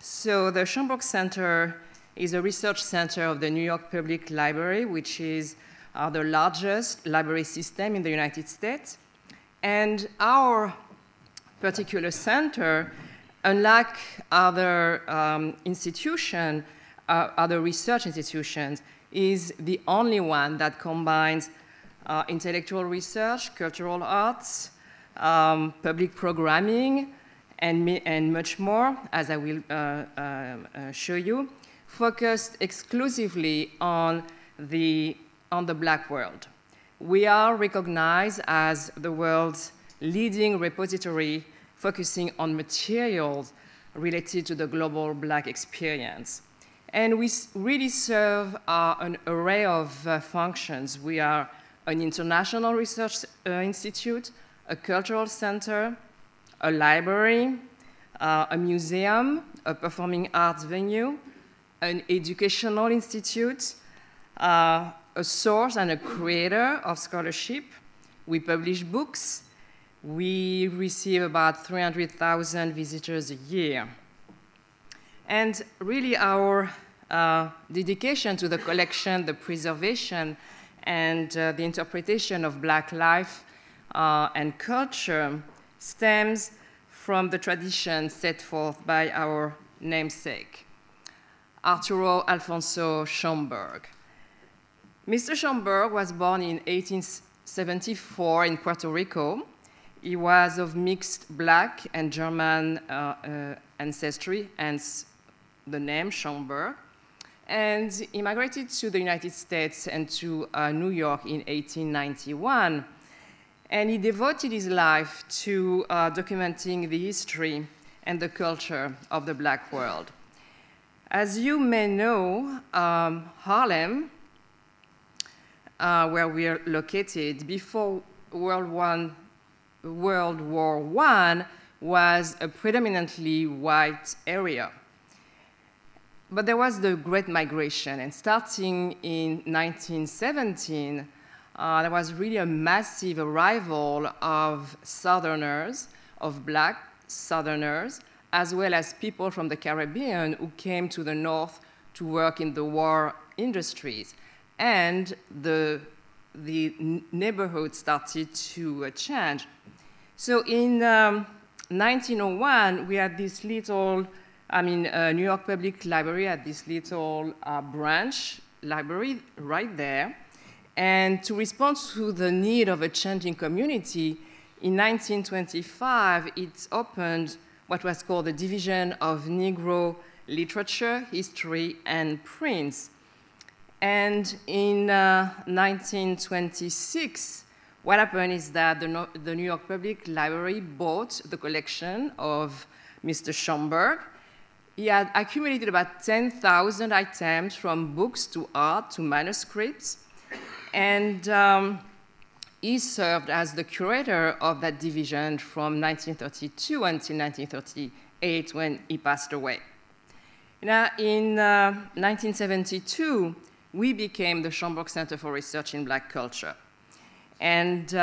So the Schomburg Center is a research center of the New York Public Library, which is the largest library system in the United States. And our particular center, unlike other institutions, other research institutions, is the only one that combines intellectual research, cultural arts, public programming, and much more, as I will show you, focused exclusively on the Black world. We are recognized as the world's leading repository focusing on materials related to the global Black experience. And we really serve an array of functions. We are an international research institute, a cultural center, a library, a museum, a performing arts venue, an educational institute, a source and a creator of scholarship. We publish books. We receive about 300,000 visitors a year. And really our dedication to the collection, the preservation, and the interpretation of Black life and culture stems from the tradition set forth by our namesake, Arturo Alfonso Schomburg. Mr. Schomburg was born in 1874 in Puerto Rico. He was of mixed Black and German ancestry, hence the name Schomburg. And he migrated to the United States and to New York in 1891. And he devoted his life to documenting the history and the culture of the Black world. As you may know, Harlem, where we are located, before World War I, was a predominantly white area. But there was the Great Migration, and starting in 1917, there was really a massive arrival of Southerners, of Black Southerners, as well as people from the Caribbean who came to the North to work in the war industries. And the neighborhood started to change. So in 1901, we had this little, New York Public Library had this little branch library right there. And to respond to the need of a changing community, in 1925, it opened what was called the Division of Negro Literature, History, and Prints. And in 1926, what happened is that the New York Public Library bought the collection of Mr. Schomburg. He had accumulated about 10,000 items, from books to art to manuscripts. And he served as the curator of that division from 1932 until 1938, when he passed away. Now, in 1972, we became the Schomburg Center for Research in Black Culture. And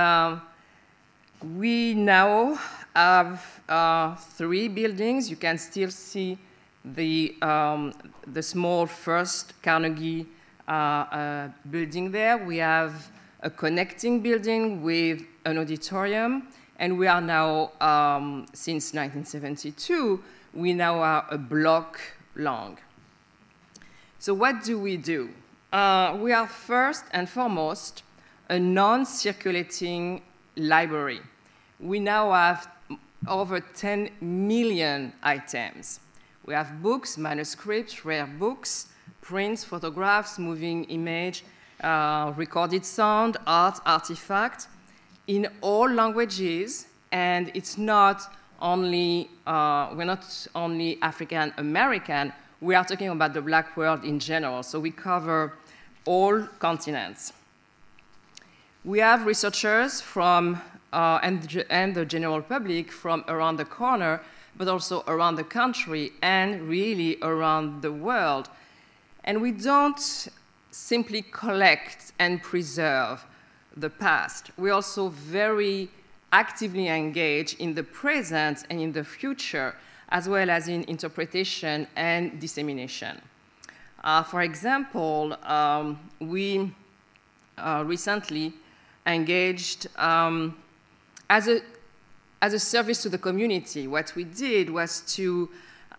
we now have 3 buildings. You can still see the small First Carnegie building there. We have a connecting building with an auditorium, and we are now, since 1972, we now are a block long. So what do? We are first and foremost a non-circulating library. We now have over 10 million items. We have books, manuscripts, rare books, prints, photographs, moving image, recorded sound, art, artifact, in all languages. And it's not only, we're not only African American, we are talking about the Black world in general. So we cover all continents. We have researchers from, and the general public from around the corner, but also around the country and really around the world. And we don't simply collect and preserve the past. We also very actively engage in the present and in the future as well as in interpretation and dissemination. For example, we recently engaged as a service to the community. What we did was to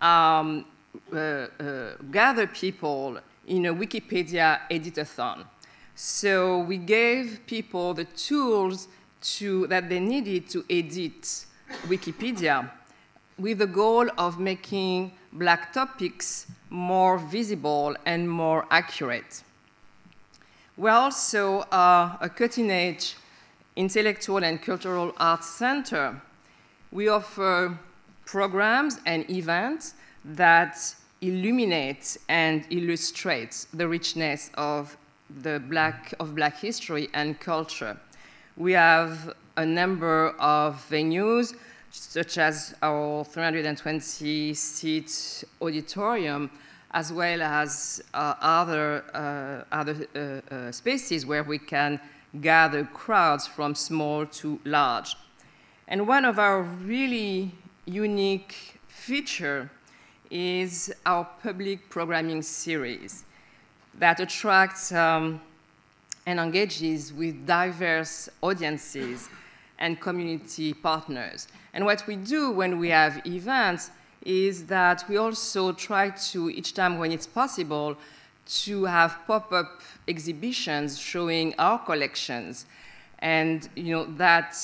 gather people in a Wikipedia editathon. So we gave people the tools that they needed to edit Wikipedia with the goal of making Black topics more visible and more accurate. We're also a cutting-edge intellectual and cultural arts center. We offer programs and events that illuminate and illustrate the richness of Black history and culture. We have a number of venues, such as our 320-seat auditorium, as well as other spaces where we can gather crowds from small to large. And one of our really unique features is our public programming series that attracts and engages with diverse audiences and community partners. And what we do when we have events is that we also try to, each time when it's possible, to have pop-up exhibitions showing our collections, and that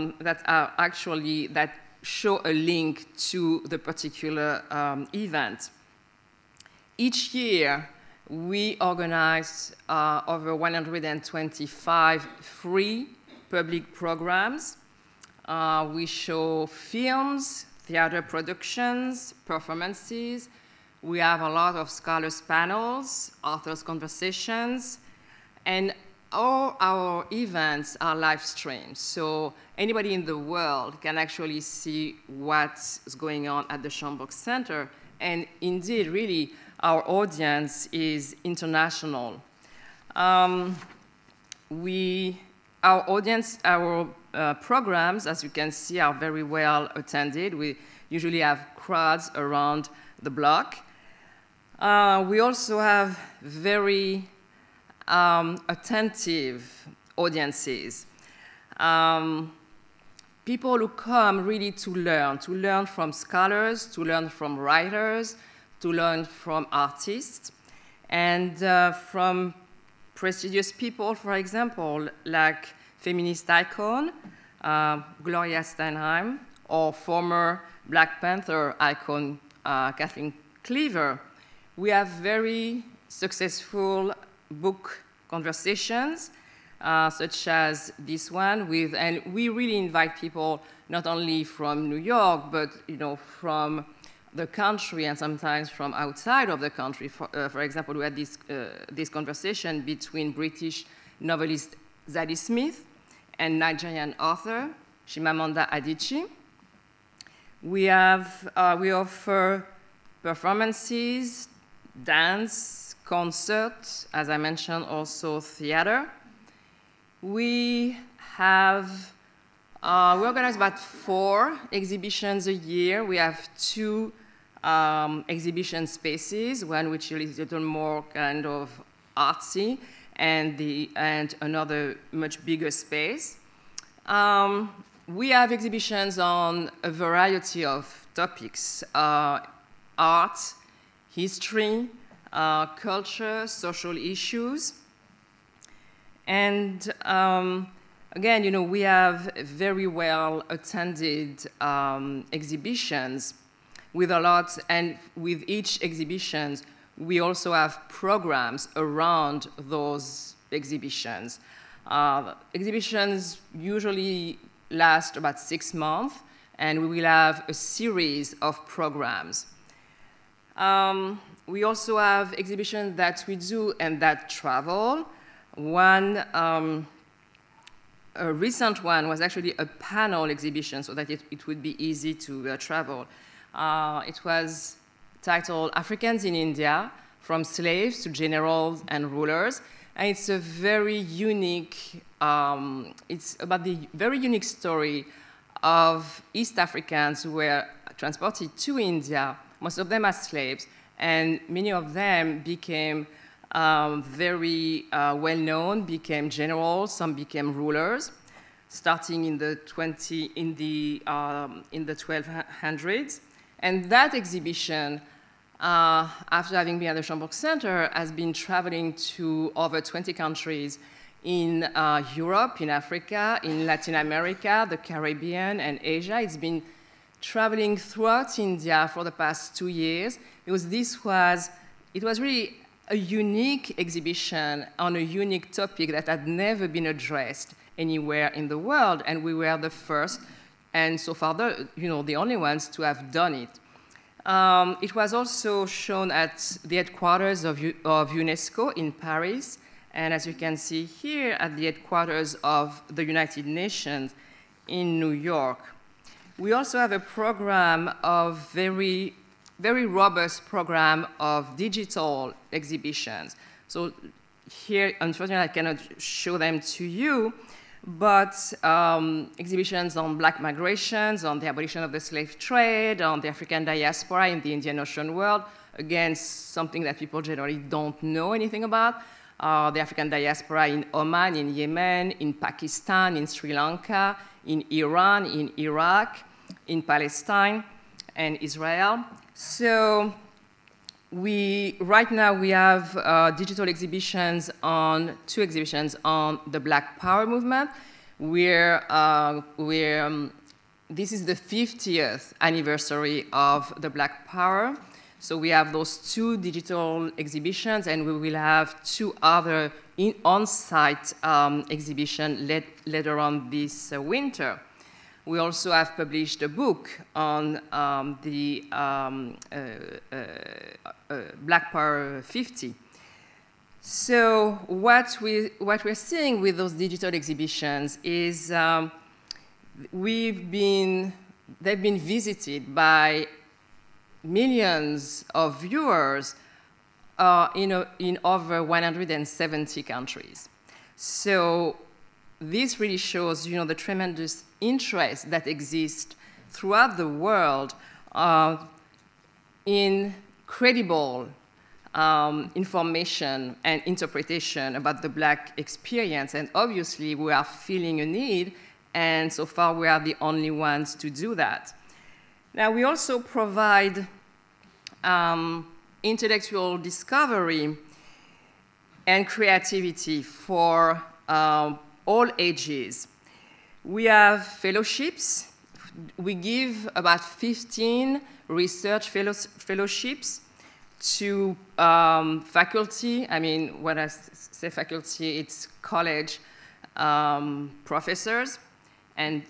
show a link to the particular event. Each year, we organize over 125 free public programs. We show films, theater productions, performances. We have a lot of scholars panels, authors conversations, and all our events are live streamed. So anybody in the world can actually see what's going on at the Schomburg Center. And indeed, really, our audience is international. Our programs, as you can see, are very well attended. We usually have crowds around the block. We also have very attentive audiences. People who come really to learn from scholars, to learn from writers, to learn from artists, and from prestigious people, for example, like feminist icon Gloria Steinem, or former Black Panther icon Kathleen Cleaver. We have very successful book conversations, such as this one, and we really invite people not only from New York, but from the country and sometimes from outside of the country. For example, we had this conversation between British novelist Zadie Smith and Nigerian author Chimamanda Adichie. We offer performances, dance, concerts, as I mentioned, also theater. We organize about 4 exhibitions a year. We have 2 exhibition spaces, one which is a little more kind of artsy, and another much bigger space. We have exhibitions on a variety of topics: art, history, culture, social issues. And again, we have very well attended exhibitions with a lot, and with each exhibition, we also have programs around those exhibitions. Exhibitions usually last about 6 months, and we will have a series of programs. We also have exhibitions that we do and that travel. A recent one was actually a panel exhibition so that it would be easy to travel. It was titled Africans in India, From Slaves to Generals and Rulers. And it's a very unique, it's about the very unique story of East Africans who were transported to India, most of them as slaves, and many of them became very well-known, became generals, some became rulers, starting in the 1200s. And that exhibition, after having been at the Schomburg Center, has been traveling to over 20 countries in Europe, in Africa, in Latin America, the Caribbean, and Asia. It's been traveling throughout India for the past 2 years, because it was really a unique exhibition on a unique topic that had never been addressed anywhere in the world, and we were the first, and so far the only ones to have done it. It was also shown at the headquarters of UNESCO in Paris, and as you can see here, at the headquarters of the United Nations in New York. We also have a program of very robust program of digital exhibitions. So here, unfortunately, I cannot show them to you, but exhibitions on black migrations, on the abolition of the slave trade, on the African diaspora in the Indian Ocean world, again, something that people generally don't know anything about. The African diaspora in Oman, in Yemen, in Pakistan, in Sri Lanka, in Iran, in Iraq, in Palestine, and Israel. So right now we have digital exhibitions two exhibitions on the Black Power movement, where this is the 50th anniversary of the Black Power. So we have those 2 digital exhibitions, and we will have 2 other on-site exhibitions later on this winter. We also have published a book on the Black Power 50. So what we're seeing with those digital exhibitions is they've been visited by millions of viewers in over 170 countries. So this really shows, the tremendous interest that exists throughout the world in credible information and interpretation about the Black experience. And obviously, we are feeling a need, and so far we are the only ones to do that. Now, we also provide intellectual discovery and creativity for all ages. We have fellowships. We give about 15 research fellowships to faculty. I mean, when I say faculty, it's college professors. And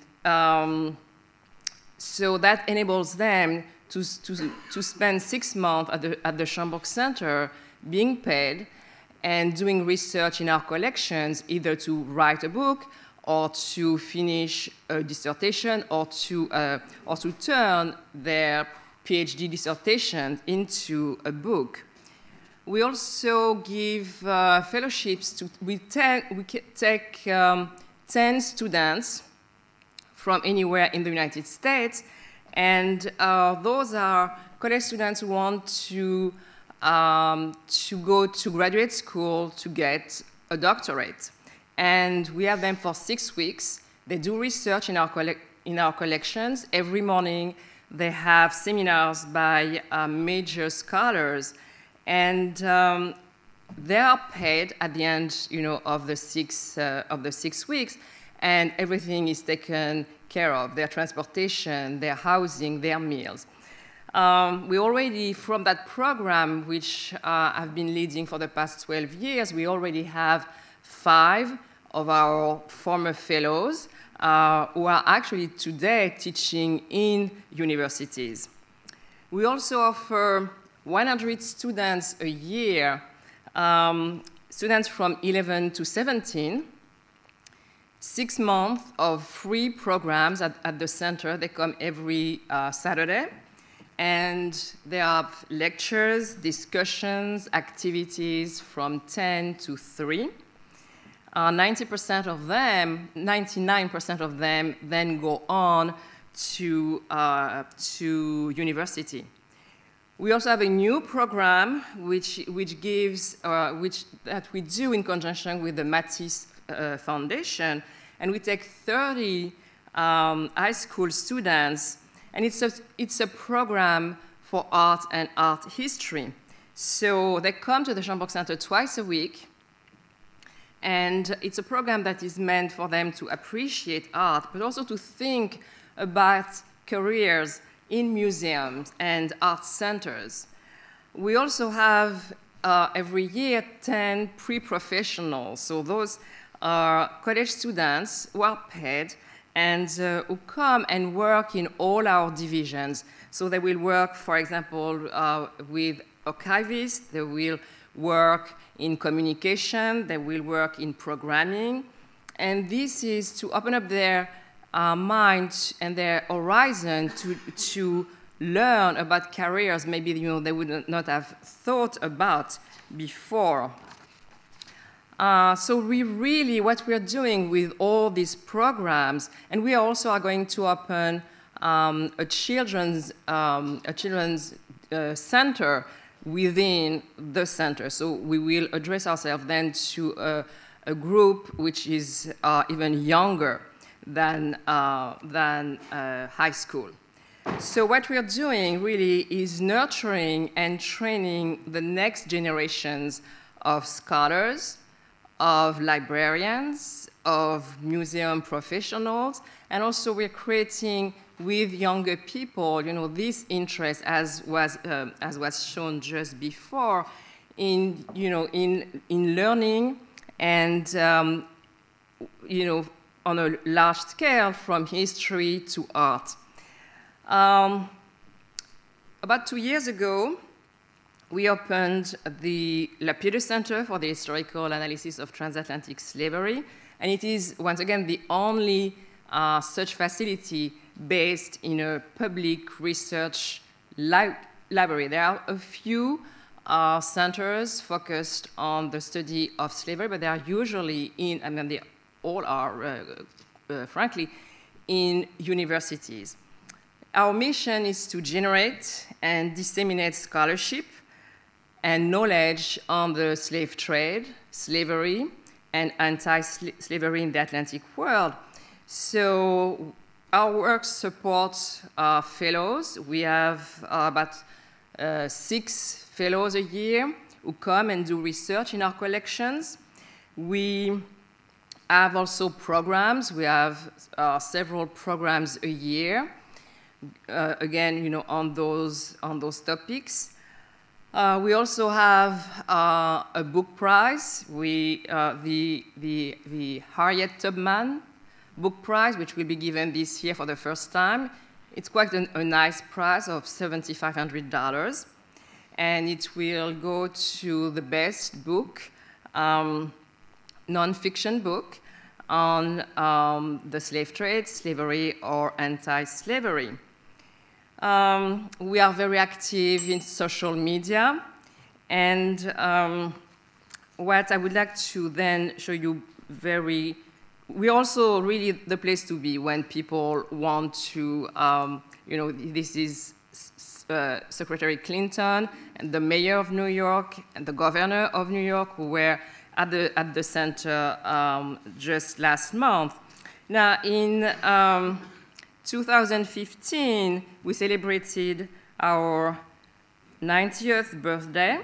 so that enables them to spend 6 months at the Schomburg Center being paid and doing research in our collections, either to write a book or to finish a dissertation or to turn their PhD dissertation into a book. We also give fellowships we take 10 students from anywhere in the United States, and those are college students who want to go to graduate school to get a doctorate. And we have them for 6 weeks. They do research in our collections. Every morning, they have seminars by major scholars, and they are paid at the end, of the 6 weeks, and everything is taken care of: their transportation, their housing, their meals. We already, from that program, which I've been leading for the past 12 years, we already have 5 of our former fellows who are actually today teaching in universities. We also offer 100 students a year, students from 11 to 17, 6 months of free programs at the center. They come every Saturday. And there are lectures, discussions, activities from 10 to 3. 99% of them then go on to university. We also have a new program that we do in conjunction with the Matisse Foundation, and we take 30 high school students, and it's a program for art and art history. So they come to the Schomburg Center twice a week, and it's a program that is meant for them to appreciate art, but also to think about careers in museums and art centers. We also have every year 10 pre-professionals. So those are college students who are paid and who come and work in all our divisions. So they will work, for example, with archivists, they will work in communication, they will work in programming. And this is to open up their mind and their horizon to learn about careers maybe they would not have thought about before. So what we're doing with all these programs, and we also are going to open a children's center within the center. So we will address ourselves then to a group which is even younger than high school. So what we are doing really is nurturing and training the next generations of scholars, of librarians, of museum professionals, and also we're creating with younger people, this interest, as was shown just before, in learning and on a large scale from history to art. About 2 years ago, we opened the Lapidus Center for the Historical Analysis of Transatlantic Slavery, and it is, once again, the only such facility based in a public research library. There are a few centers focused on the study of slavery, but they are usually they all are, frankly, in universities. Our mission is to generate and disseminate scholarship and knowledge on the slave trade, slavery, and anti-slavery in the Atlantic world. So our work supports fellows. We have about 6 fellows a year who come and do research in our collections. We have also programs. We have several programs a year, again, on those topics. We also have a book prize, the Harriet Tubman Book Prize, which will be given this year for the first time. It's quite a nice prize of $7,500, and it will go to the best book, nonfiction book on the slave trade, slavery, or anti-slavery. We are very active in social media, and what I would like to then show you we're also really the place to be when people want to, this is Secretary Clinton and the mayor of New York and the governor of New York who were at the center just last month. Now, in 2015, we celebrated our 90th birthday.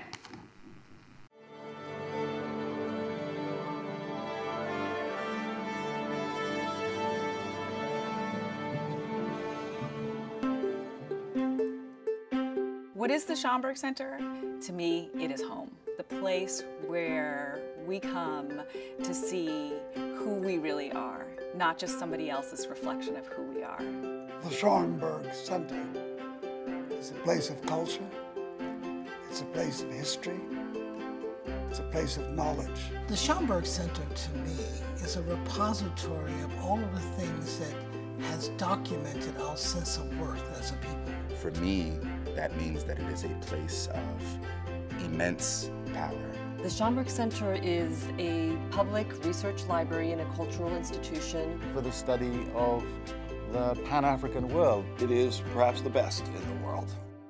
What is the Schomburg Center? To me, it is home, the place where we come to see who we really are, not just somebody else's reflection of who we are. The Schomburg Center is a place of culture, it's a place of history, it's a place of knowledge. The Schomburg Center, to me, is a repository of all of the things that has documented our sense of worth as a people. For me, that means that it is a place of immense power. The Schomburg Center is a public research library and a cultural institution for the study of the Pan-African world. It is perhaps the best in the world.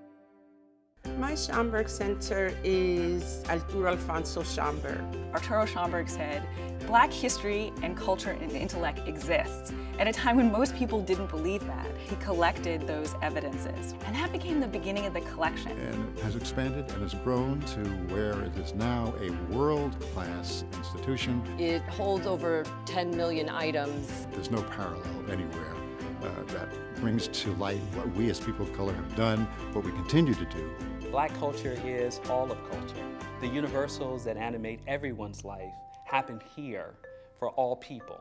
My Schomburg Center is Arturo Alfonso Schomburg. Arturo Schomburg said, Black history and culture and intellect exists. At a time when most people didn't believe that, he collected those evidences. And that became the beginning of the collection. And it has expanded and has grown to where it is now a world-class institution. It holds over 10 million items. There's no parallel anywhere that brings to light what we as people of color have done, what we continue to do. Black culture is all of culture. The universals that animate everyone's life happen here for all people.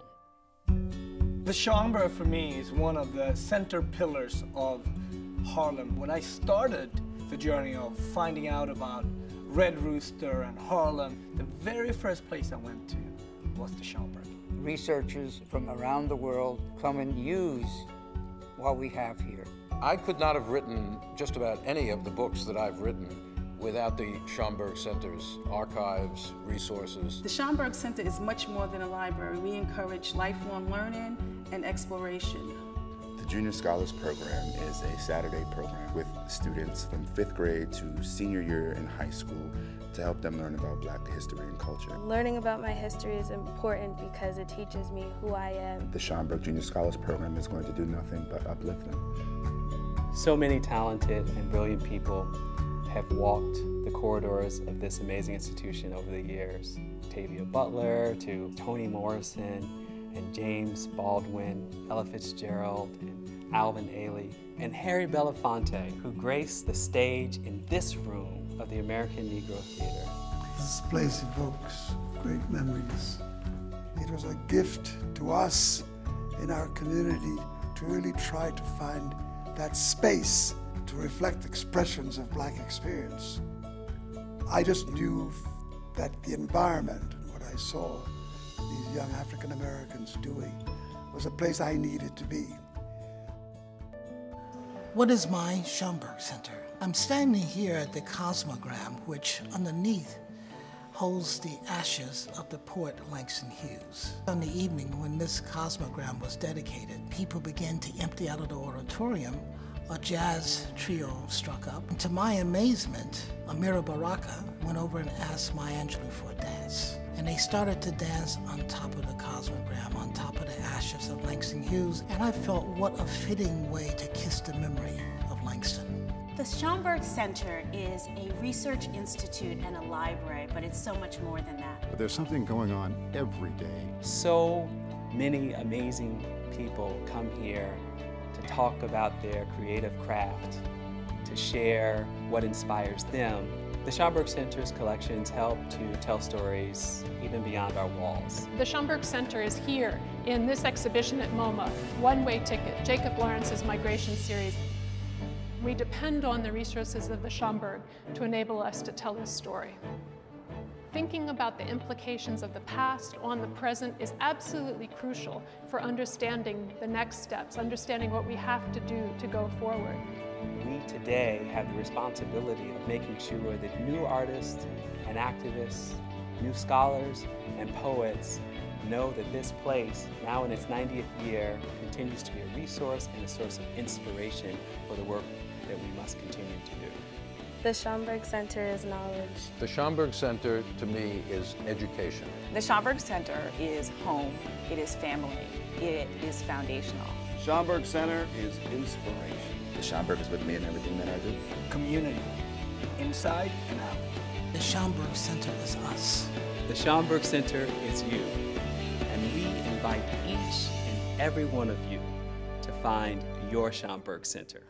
The Schomburg for me is one of the center pillars of Harlem. When I started the journey of finding out about Red Rooster and Harlem, the very first place I went to was the Schomburg. Researchers from around the world come and use what we have here. I could not have written just about any of the books that I've written without the Schomburg Center's archives, resources. The Schomburg Center is much more than a library. We encourage lifelong learning and exploration. The Junior Scholars Program is a Saturday program with students from 5th grade to senior year in high school to help them learn about Black history and culture. Learning about my history is important because it teaches me who I am. The Schomburg Junior Scholars Program is going to do nothing but uplift them. So many talented and brilliant people have walked the corridors of this amazing institution over the years. Tavia Butler to Toni Morrison and James Baldwin, Ella Fitzgerald and Alvin Ailey, and Harry Belafonte, who graced the stage in this room of the American Negro Theater. This place evokes great memories. It was a gift to us in our community to really try to find that space to reflect expressions of Black experience. I just knew that the environment, what I saw these young African Americans doing, was a place I needed to be. What is my Schomburg Center? I'm standing here at the Cosmogram, which underneath holds the ashes of the poet Langston Hughes. On the evening when this Cosmogram was dedicated, people began to empty out of the auditorium. A jazz trio struck up. And to my amazement, Amiri Baraka went over and asked Maya Angelou for a dance. And they started to dance on top of the Cosmogram, on top of the ashes of Langston Hughes. And I felt what a fitting way to kiss the memory of Langston. The Schomburg Center is a research institute and a library, but it's so much more than that. But there's something going on every day. So many amazing people come here to talk about their creative craft, to share what inspires them. The Schomburg Center's collections help to tell stories even beyond our walls. The Schomburg Center is here in this exhibition at MoMA, One-Way Ticket, Jacob Lawrence's Migration Series. We depend on the resources of the Schomburg to enable us to tell this story. Thinking about the implications of the past on the present is absolutely crucial for understanding the next steps, understanding what we have to do to go forward. We today have the responsibility of making sure that new artists and activists, new scholars and poets know that this place, now in its 90th year, continues to be a resource and a source of inspiration for the work that we must continue to do. The Schomburg Center is knowledge. The Schomburg Center, to me, is education. The Schomburg Center is home, it is family, it is foundational. Schomburg Center is inspiration. The Schomburg is with me in everything that I do. Community, inside and out. The Schomburg Center is us. The Schomburg Center is you. And we invite each and every one of you to find your Schomburg Center.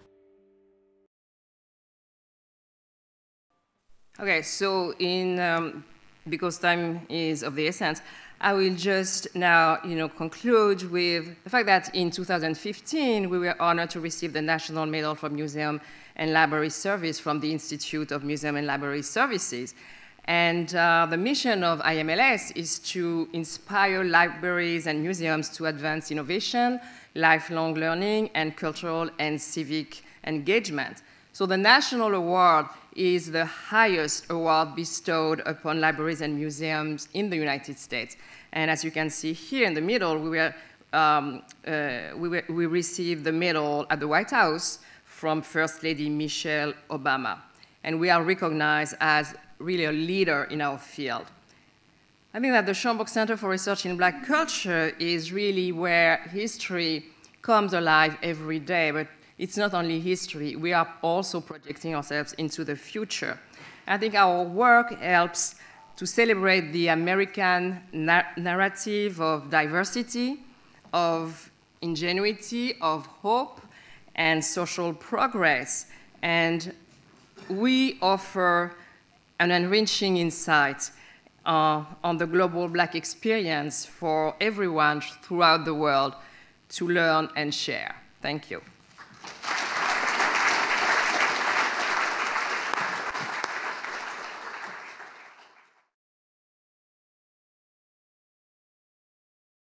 Okay, so because time is of the essence, I will just now, conclude with the fact that in 2015 we were honored to receive the National Medal for Museum and Library Service from the Institute of Museum and Library Services. And the mission of IMLS is to inspire libraries and museums to advance innovation, lifelong learning, and cultural and civic engagement. So the National Award is the highest award bestowed upon libraries and museums in the United States. And as you can see here in the middle, we were we received the medal at the White House from First Lady Michelle Obama. And we are recognized as really a leader in our field. I think that the Schomburg Center for Research in Black Culture is really where history comes alive every day, but it's not only history, we are also projecting ourselves into the future. I think our work helps to celebrate the American narrative of diversity, of ingenuity, of hope, and social progress. And we offer an enriching insight on the global Black experience for everyone throughout the world to learn and share. Thank you.